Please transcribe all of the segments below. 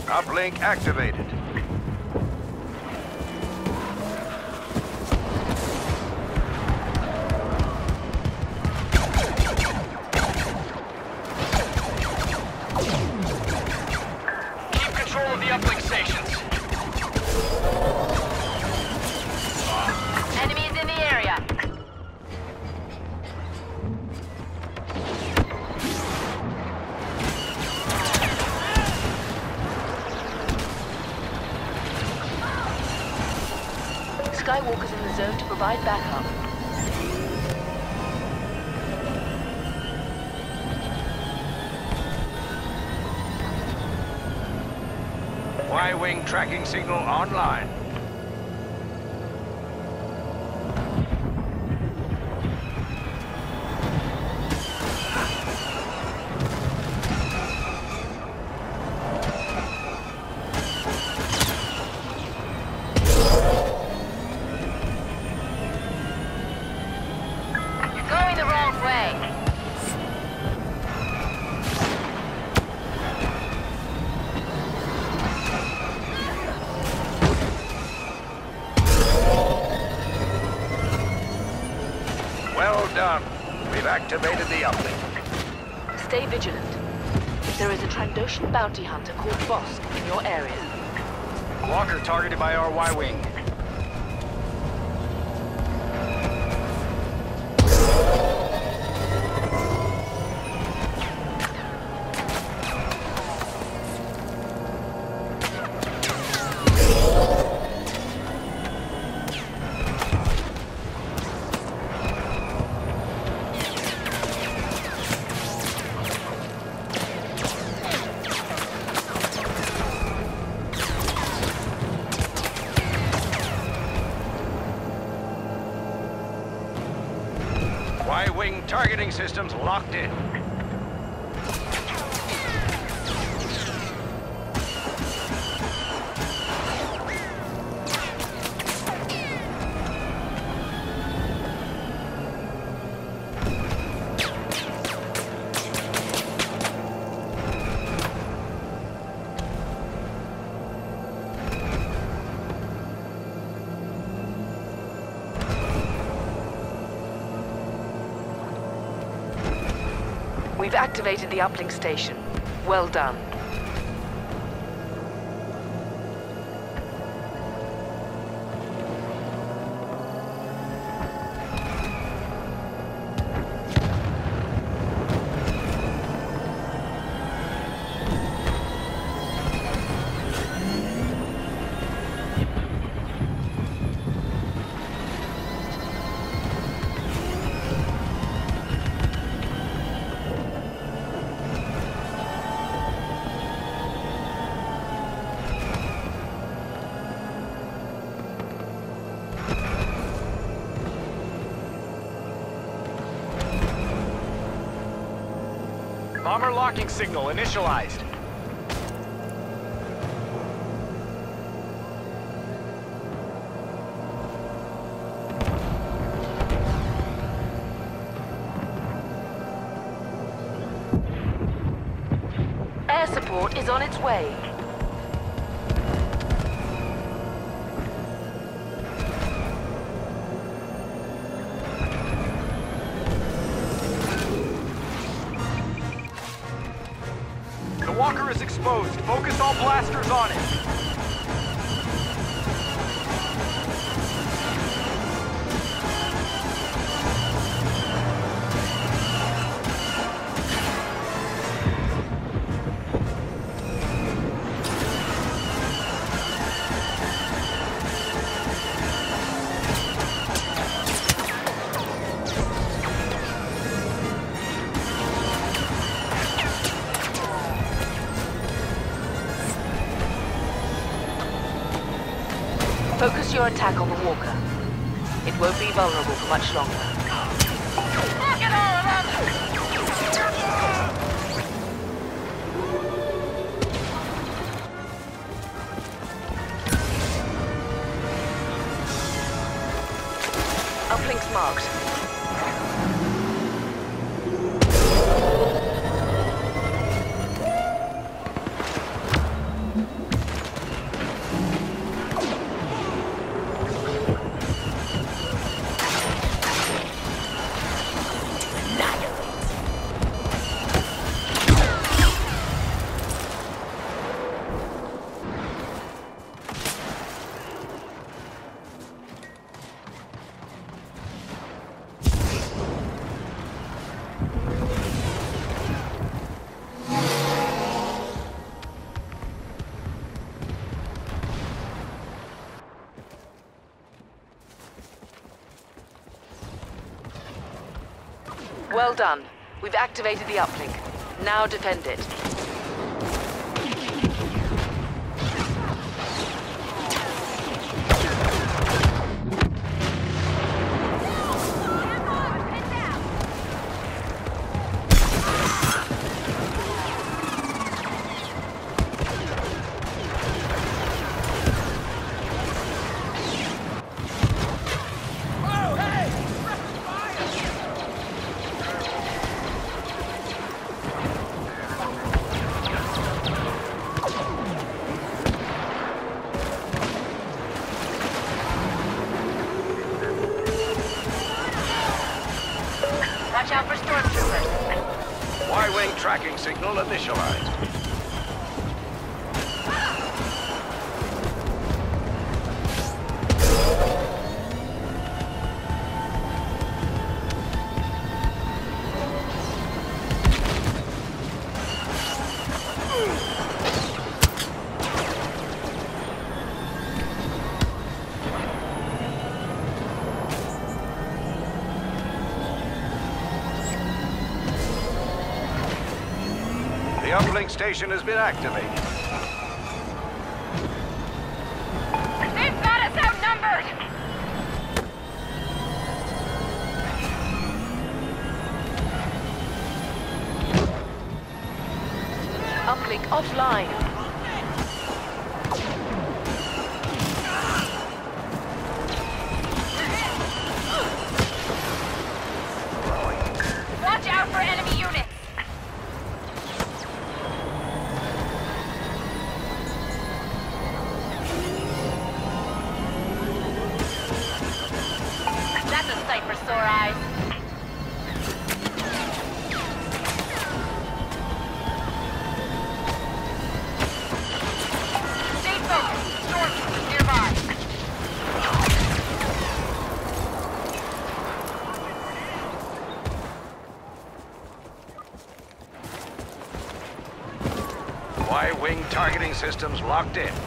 Uplink activated. Keep control of the uplink stations. Enemies in the area. Skywalker's in the zone to provide backup. Y-wing tracking signal online. You're going the wrong way. Well done. We've activated the uplink. Stay vigilant. There is a Trandoshan bounty hunter called Bosk in your area. Walker targeted by our Y-wing. Y-wing targeting systems locked in. We've activated the uplink station. Well done. Bomber locking signal initialized. Air support is on its way. The walker is exposed. Focus all blasters on it. Focus your attack on the walker. It won't be vulnerable for much longer. Look at all of them! Uplinks marked. Well done. We've activated the uplink. Now defend it. Watch out for stormtroopers. Y-wing tracking signal initialized. The uplink station has been activated. They've got us outnumbered! Uplink offline. Watch out for enemy units! That's a sight for sore eyes. Stay focused. Stormtroopers nearby. Y-wing targeting systems locked in.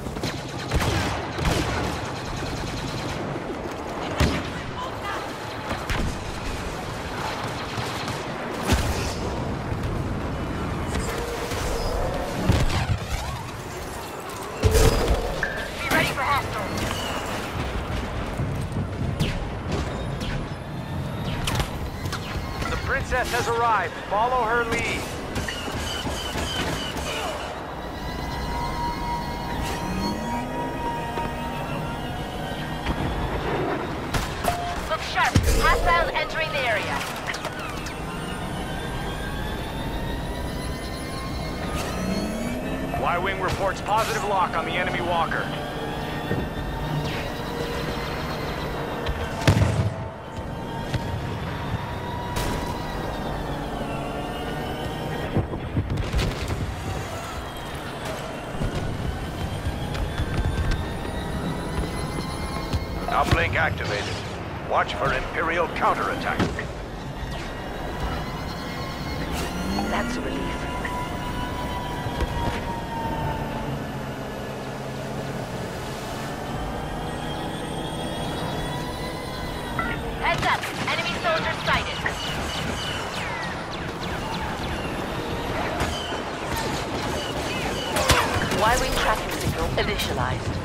Be ready for hostiles. The princess has arrived. Follow her lead. Look sharp. Hostiles entering the area. Y-wing reports positive lock on the enemy walker. Uplink activated. Watch for Imperial counterattack. That's a relief. Heads up! Enemy soldiers sighted. Y-wing tracking signal initialized.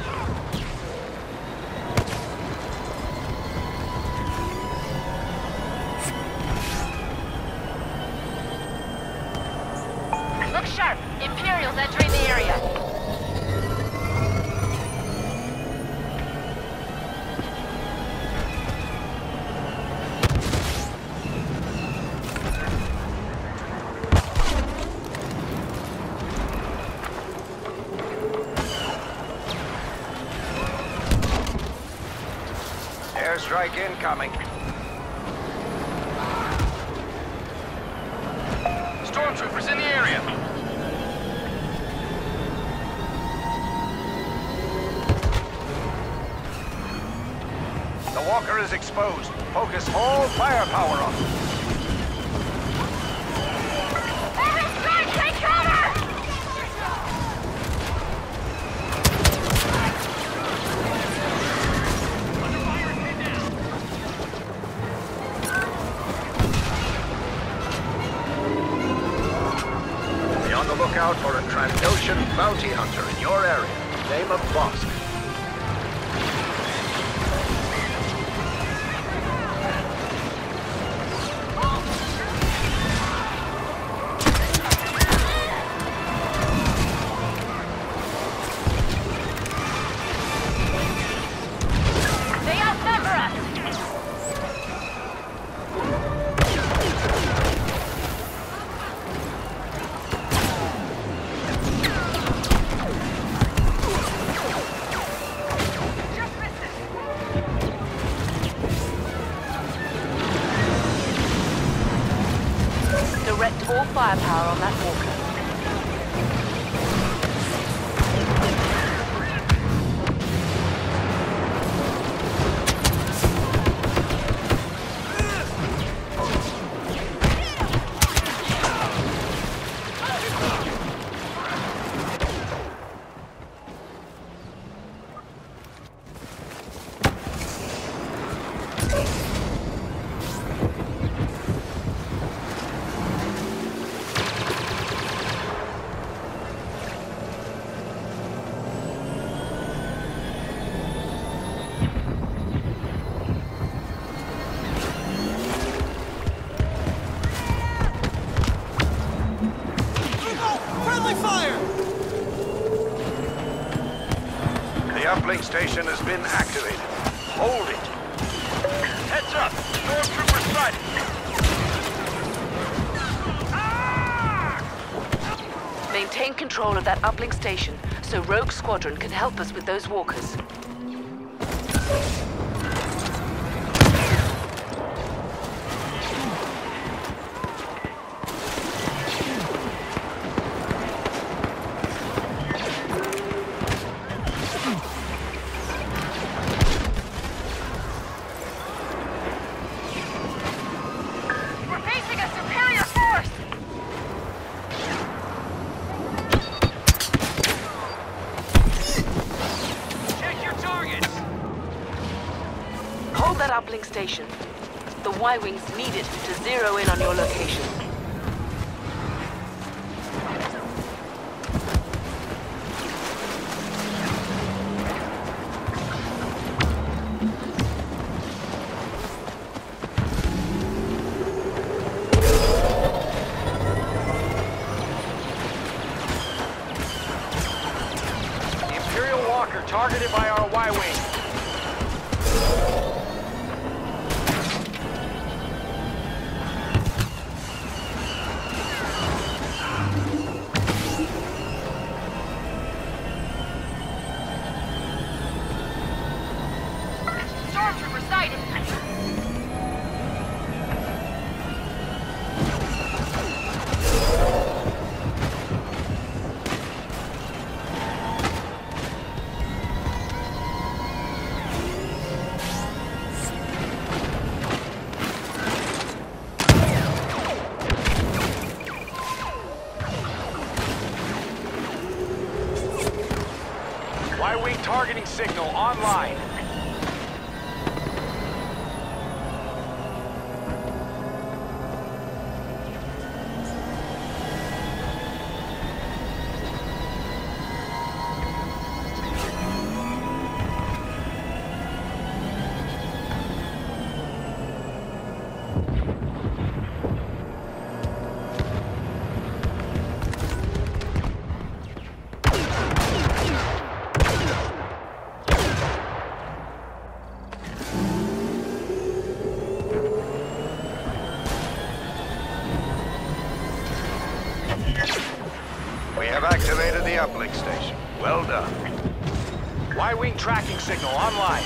Look sharp! Imperials entering the area. Airstrike incoming. Stormtroopers in the area. The walker is exposed. Focus all firepower on it. Take cover! out for a Trandoshan bounty hunter in your area, name of Bosk. They outnumber us! Direct all firepower on that walker. The uplink station has been activated. Hold it. Heads up! Stormtrooper sighted! Maintain control of that uplink station so Rogue Squadron can help us with those walkers. We're facing a superior force! Check your targets! Hold that uplink station. The Y-Wings need it to zero in on your location. The Imperial Walker targeted by our Y-Wing. Stormtrooper sighted! Y-Wing targeting signal online. We have activated the uplink station. Well done. Y-Wing tracking signal online.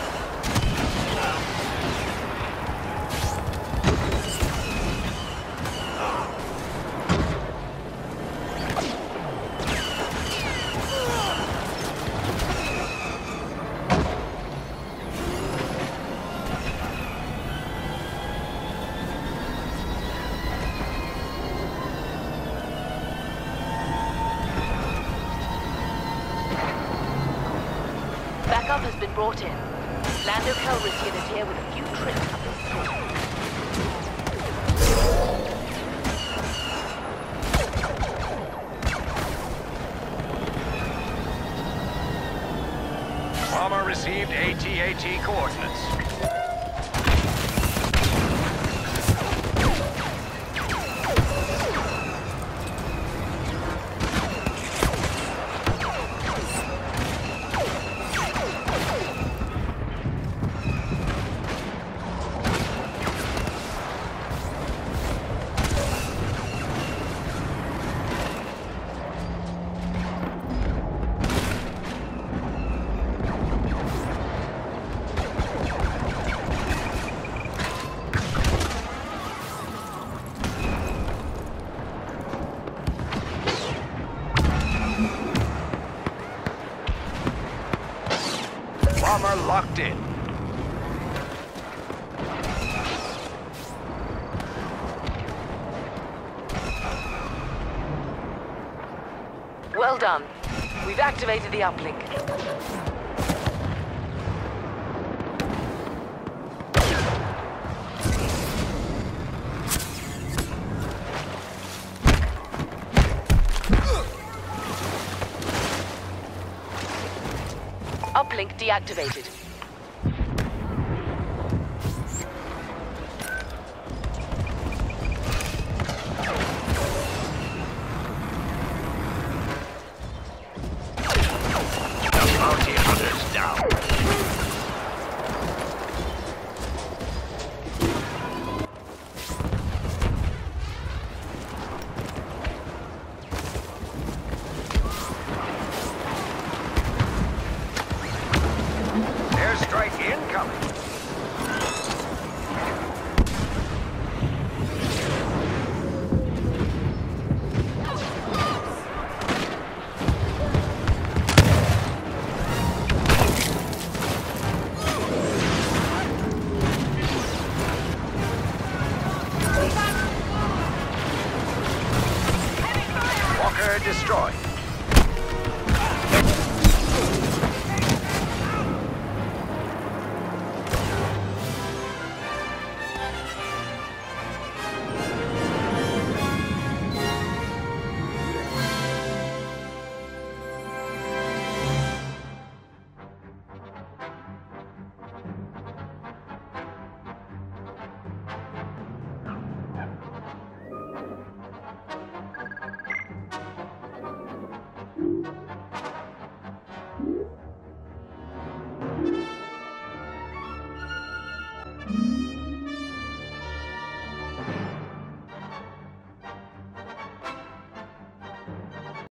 Backup has been brought in. Lando Calrissian is here with a few tricks up his sleeve. AT coordinates. Bomber locked in. Well done. We've activated the uplink. Uplink deactivated. The bounty hunter's down. Airstrike incoming. Walker destroyed.